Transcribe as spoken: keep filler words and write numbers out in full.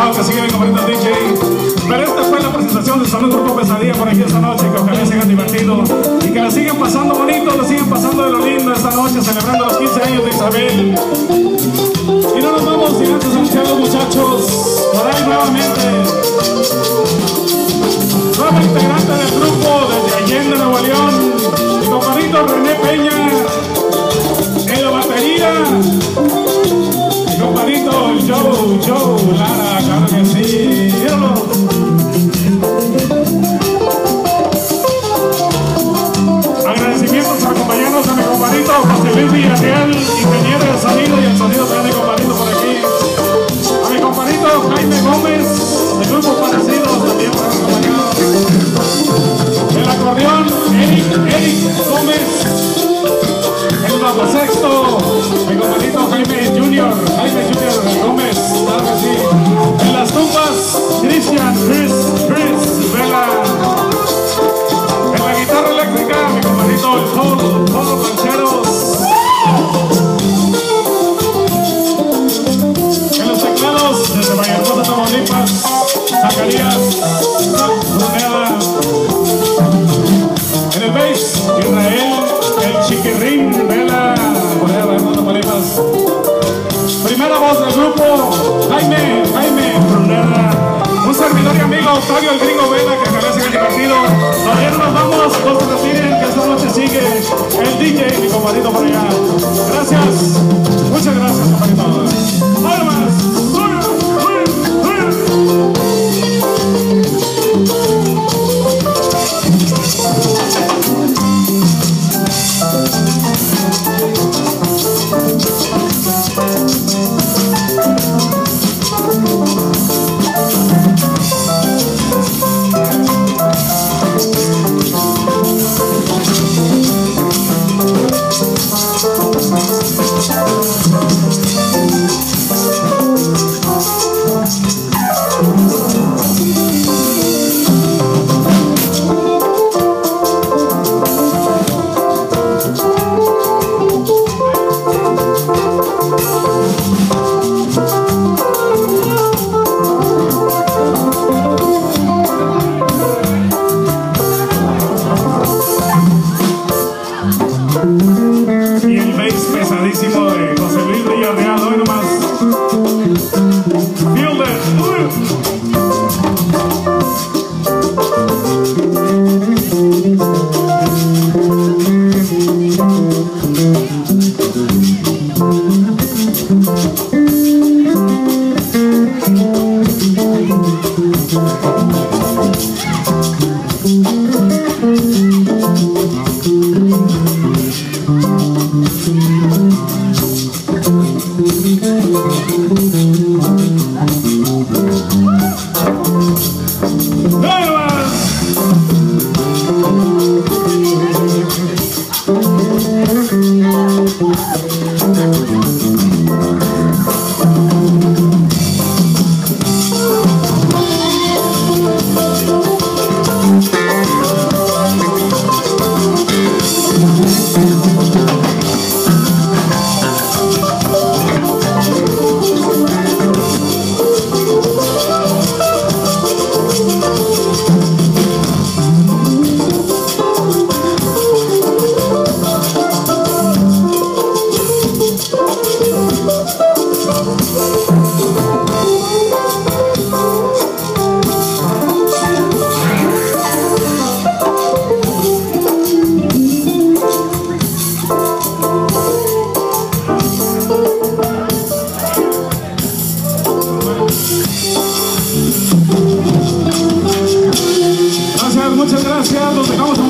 Claro que sigue mi compadrito D J. Pero esta fue la presentación de Salud Grupo Pesadilla por aquí esta noche, que ojalá se hayan divertido y que la sigan pasando bonito, la sigan pasando de lo lindo esta noche, celebrando los quince años de Isabel. Y no nos vamos sin antes anunciar a los muchachos, por ahí nuevamente. Nueva integrante del grupo desde Allende, Nuevo León, mi compadrito René Peña, en la batería. Mi compadrito Joe, Joe Lara, claro que sí, míralo. Agradecimientos a acompañarnos a mi compadrito José Luis Villarreal, ingeniero de sonido, y el sonido de mi compadrito por aquí. A mi compadrito Jaime Gómez, de Grupo Parecidos, también por acompañarnos. El acordeón Eric, Eric Gómez. El bajo sexto, mi compadrito Jaime Junior, Jaime Junior Gómez, claro que sí. En las tumbas, Cristian, Chris, Chris, Vela. En la guitarra eléctrica, mi compadrito el Paul, Paul Rancheros. En los teclados, desde Vallarta, Tamaulipas, Zacarías, Bruneda. En el bass, Israel, el Chiquirrín, Vela, Vallarta, Tamaulipas. Primera voz del grupo, Jaime, Jaime Bruneda. Un servidor y amigo, Octavio el Gringo Vela, que ojalá se haya divertido. Todavía no nos vamos, no se retiren, que esta noche sigue el D J, mi compadrito por allá. Gracias, muchas gracias, compadrito. ¡Hola más! Muchas gracias, nos dejamos